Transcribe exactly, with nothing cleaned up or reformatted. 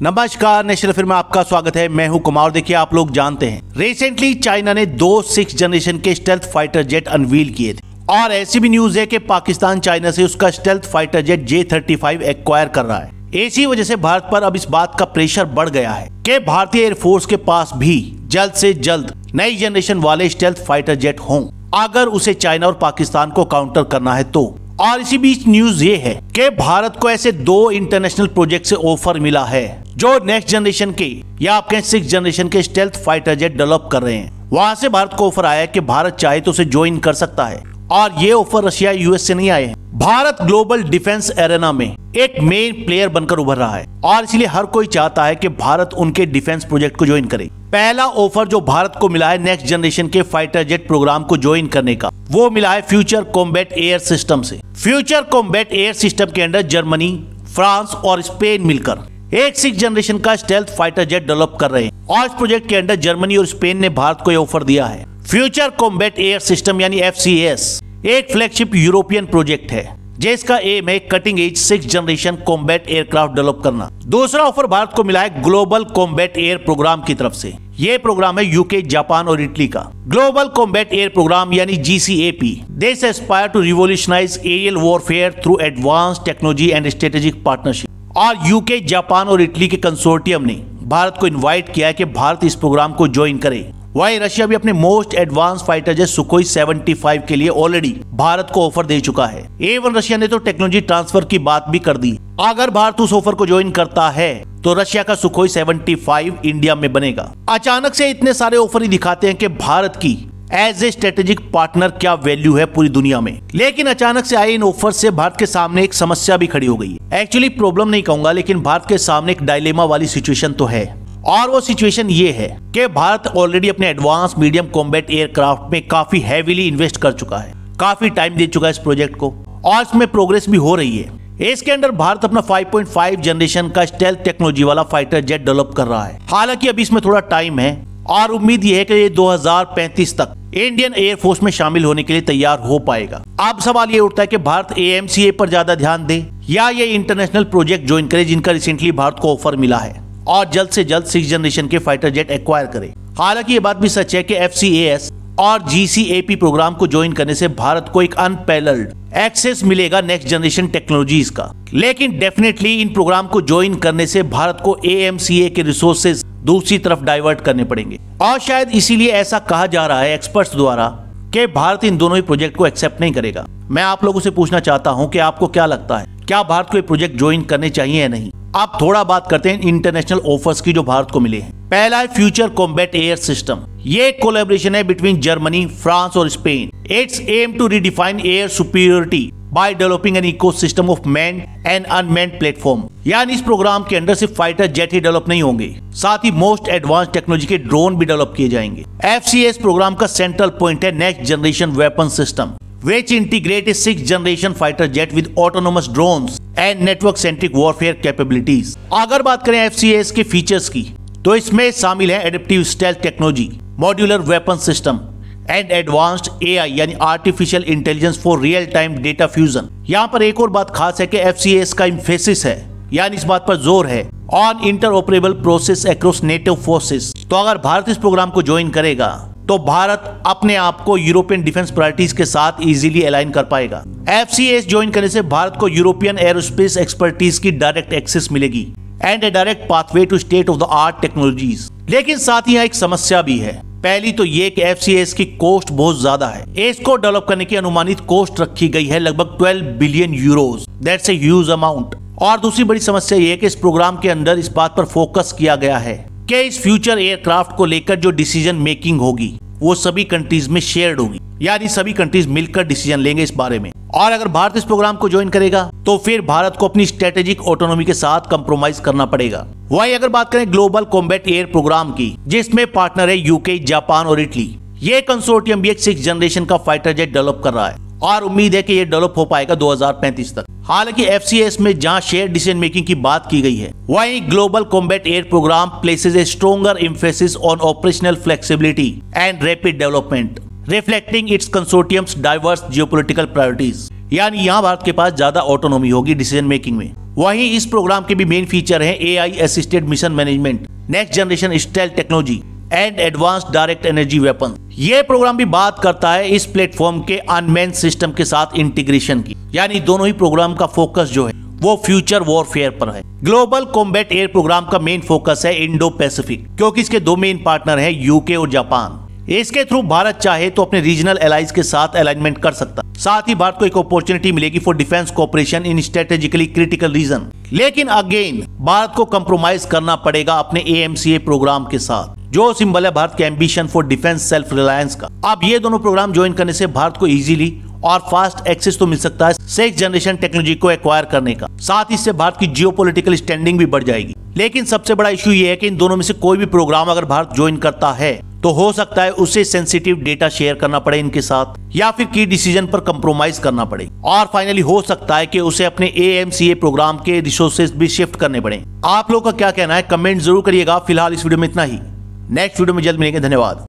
नमस्कार, national film में आपका स्वागत है। मैं हूं कुमार। देखिए, आप लोग जानते हैं रिसेंटली चाइना ने दो सिक्स जनरेशन के स्टेल्थ फाइटर जेट अनवील किए थे और ऐसी भी न्यूज है कि पाकिस्तान चाइना से उसका stealth fighter jet J thirty five acquire कर रहा है। इसी वजह से भारत पर अब इस बात का प्रेशर बढ़ गया है कि भारतीय एयरफोर्स के पास भी जल्द से जल्द नई जनरेशन वाले स्टेल्थ फाइटर जेट हों, अगर उसे चाइना और पाकिस्तान को काउंटर करना है तो। और इसी बीच न्यूज ये है कि भारत को ऐसे दो इंटरनेशनल प्रोजेक्ट से ऑफर मिला है जो नेक्स्ट जनरेशन के या आपके सिक्स जनरेशन के स्टेल्थ फाइटर जेट डेवलप कर रहे हैं। वहां से भारत को ऑफर आया है कि भारत चाहे तो उसे ज्वाइन कर सकता है और ये ऑफर रशिया यूएस से नहीं आए हैं। भारत ग्लोबल डिफेंस एरेना में एक मेन प्लेयर बनकर उभर रहा है और इसलिए हर कोई चाहता है कि भारत उनके डिफेंस प्रोजेक्ट को ज्वाइन करे। पहला ऑफर जो भारत को मिला है नेक्स्ट जनरेशन के फाइटर जेट प्रोग्राम को ज्वाइन करने का, वो मिला है फ्यूचर कॉम्बैट एयर सिस्टम से। फ्यूचर कॉम्बैट एयर सिस्टम के अंडर जर्मनी, फ्रांस और स्पेन मिलकर एक सिक्स जनरेशन का स्टेल्थ फाइटर जेट डेवलप कर रहे हैं और इस प्रोजेक्ट के अंडर जर्मनी और स्पेन ने भारत को यह ऑफर दिया है। फ्यूचर कॉम्बैट एयर सिस्टम यानी एफ सी ए एस एक फ्लैगशिप यूरोपियन प्रोजेक्ट है जिसका एम है cutting edge six generation combat aircraft develop करना। दूसरा ऑफर भारत को मिला है ग्लोबल कॉम्बैट एयर प्रोग्राम की तरफ से। ये प्रोग्राम है यूके, जापान और इटली का। ग्लोबल कॉम्बैट एयर प्रोग्राम यानी G C A P this aspire to revolutionize aerial warfare through advance technology and strategic partnership. और यूके, जापान और इटली के कंसोर्टियम ने भारत को इनवाइट किया है कि भारत इस प्रोग्राम को ज्वाइन करे। वहीं रशिया भी अपने most advance fighter jet Sukhoi seventy five के लिए ऑलरेडी भारत को ऑफर दे चुका है। एवन रशिया ने तो टेक्नोलॉजी ट्रांसफर की बात भी कर दी। अगर भारत उस ऑफर को ज्वाइन करता है तो रशिया का सुखोई सेवेंटी फाइव इंडिया में बनेगा। अचानक से इतने सारे ऑफर ही दिखाते हैं कि भारत की एज ए स्ट्रेटेजिक पार्टनर क्या वैल्यू है पूरी दुनिया में। लेकिन अचानक से आए इन ऑफर से भारत के सामने एक समस्या भी खड़ी हो गई है। एक्चुअली प्रॉब्लम नहीं कहूंगा, लेकिन भारत के सामने एक डायलेमा वाली सिचुएशन तो है और वो सिचुएशन ये है कि भारत ऑलरेडी अपने एडवांस मीडियम कॉम्बैट एयरक्राफ्ट में काफी हैवीली इन्वेस्ट कर चुका है, काफी टाइम दे चुका है इस प्रोजेक्ट को और इसमें प्रोग्रेस भी हो रही है। इसके अंदर भारत अपना फाइव पॉइंट फाइव जनरेशन का स्टेल्थ टेक्नोलॉजी वाला फाइटर जेट डेवलप कर रहा है। हालांकि अभी इसमें थोड़ा टाइम है और उम्मीद यह है कि ये दो हज़ार पैंतीस तक इंडियन एयरफोर्स में शामिल होने के लिए तैयार हो पाएगा। अब सवाल ये उठता है कि भारत ए एम सी ए पर ज्यादा ध्यान दे या ये इंटरनेशनल प्रोजेक्ट ज्वाइन करे जिनका रिसेंटली भारत को ऑफर मिला है और जल्द से जल्द सिक्स जनरेशन के फाइटर जेट एक्वायर करे। हालांकि ये बात भी सच है कि एफ सी ए एस और G C A P program को ज्वाइन करने से भारत को एक अनपैरेलल्ड एक्सेस मिलेगा नेक्स्ट जनरेशन टेक्नोलॉजीज का। लेकिन डेफिनेटली इन प्रोग्राम को ज्वाइन करने से भारत को ए एम सी ए के रिसोर्सेज दूसरी तरफ डाइवर्ट करने पड़ेंगे और शायद इसीलिए ऐसा कहा जा रहा है एक्सपर्ट्स द्वारा कि भारत इन दोनों ही प्रोजेक्ट को एक्सेप्ट नहीं करेगा। मैं आप लोगों से पूछना चाहता हूं कि आपको क्या लगता है, क्या भारत को ये प्रोजेक्ट ज्वाइन करने चाहिए या नहीं। अब थोड़ा बात करते हैं इंटरनेशनल ऑफर्स की जो भारत को मिले हैं। पहला है फ्यूचर कॉम्बैट एयर सिस्टम। ये कोलैबोरेशन है बिटवीन जर्मनी, फ्रांस और Spain. Its aim to redefine air superiority by developing an ecosystem of manned and unmanned platform. यानी इस प्रोग्राम के अंदर सिर्फ फाइटर जेट ही डेवलप नहीं होंगे, साथ ही मोस्ट एडवांस टेक्नोलॉजी के ड्रोन भी डेवलप किए जाएंगे। F C A S program का सेंट्रल पॉइंट है next generation weapon system which integrate a sixth generation fighter jet with autonomous drones and network centric warfare capabilities। अगर बात करें F C A S के features की तो इसमें शामिल है adaptive stealth technology, modular weapon system and advanced A I यानी artificial intelligence for real time data fusion. यहाँ पर एक और बात खास है कि एफ सी ए एस का इम्फेसिस है यानी इस बात पर जोर है on interoperable process across NATO forces. तो अगर भारत इस प्रोग्राम को ज्वाइन करेगा तो भारत अपने आप को यूरोपियन डिफेंस प्रायोरिटीज के साथ इजीली अलाइन कर पाएगा। F C A S join करने से भारत को यूरोपियन एरोस्पेस एक्सपर्टीज की डायरेक्ट एक्सेस मिलेगी and a direct pathway to state of the art technologies. लेकिन साथ ही यहाँ एक समस्या भी है। पहली तो ये कि एफ सी ए एस की कॉस्ट बहुत ज्यादा है। इसको डेवलप करने की अनुमानित कॉस्ट रखी गई है लगभग twelve billion euros. That's a huge amount. और दूसरी बड़ी समस्या ये है कि इस प्रोग्राम के अंदर इस बात पर फोकस किया गया है कि इस फ्यूचर एयरक्राफ्ट को लेकर जो डिसीजन मेकिंग होगी वो सभी कंट्रीज में शेयर्ड होगी, यानी सभी कंट्रीज मिलकर डिसीजन लेंगे इस बारे में। और अगर भारत इस प्रोग्राम को ज्वाइन करेगा तो फिर भारत को अपनी स्ट्रेटेजिक ऑटोनॉमी के साथ कंप्रोमाइज करना पड़ेगा। वहीं अगर बात करें ग्लोबल कॉम्बैट एयर प्रोग्राम की जिसमें पार्टनर है यूके, जापान और इटली, ये कंसोर्टियम भी एक सिक्स जनरेशन का फाइटर जेट डेवलप कर रहा है और उम्मीद है कि ये डेवलप हो पाएगा दो हज़ार पैंतीस तक। हालांकि एफ सी ए एस में जहां शेयर डिसीजन मेकिंग की बात की गई है, वहीं global combat air program places a stronger emphasis on operational flexibility and rapid development, reflecting its consortium's diverse geopolitical priorities. यानी यहाँ भारत के पास ज्यादा ऑटोनॉमी होगी डिसीजन मेकिंग में। वहीं इस प्रोग्राम के भी मेन फीचर है A I assisted mission management, next generation stealth technology and advanced direct energy weapon. ये प्रोग्राम भी बात करता है इस प्लेटफॉर्म के अनमैन्ड सिस्टम के साथ इंटीग्रेशन की, यानी दोनों ही प्रोग्राम का फोकस जो है वो फ्यूचर वॉरफेयर पर है। ग्लोबल कॉम्बैट एयर प्रोग्राम का मेन फोकस है इंडो पैसिफिक, क्योंकि इसके दो मेन पार्टनर हैं यूके और जापान। इसके थ्रू भारत चाहे तो अपने रीजनल एलाइज के साथ अलाइनमेंट कर सकता, साथ ही भारत को एक अपॉर्चुनिटी मिलेगी for defence cooperation in strategically critical region. लेकिन अगेन भारत को कंप्रोमाइज करना पड़ेगा अपने A M C A program के साथ, जो सिंबल है भारत के ambition for defence self reliance का। अब ये दोनों प्रोग्राम ज्वाइन करने से भारत को इजीली और फास्ट एक्सेस तो मिल सकता है सिक्स जनरेशन टेक्नोलॉजी को एक्वायर करने का, साथ ही इससे भारत की जियोपॉलिटिकल स्टैंडिंग भी बढ़ जाएगी। लेकिन सबसे बड़ा इशू ये है कि इन दोनों में से कोई भी प्रोग्राम अगर भारत ज्वाइन करता है तो हो सकता है उसे सेंसिटिव डेटा शेयर करना पड़े इनके साथ, या फिर की डिसीजन पर कंप्रोमाइज करना पड़े, और फाइनली हो सकता है कि उसे अपने A M C A program के रिसोर्सेज भी शिफ्ट करने पड़े। आप लोग का क्या कहना है कमेंट जरूर करिएगा। फिलहाल इस वीडियो में इतना ही, नेक्स्ट वीडियो में जल्द मिलेंगे। धन्यवाद।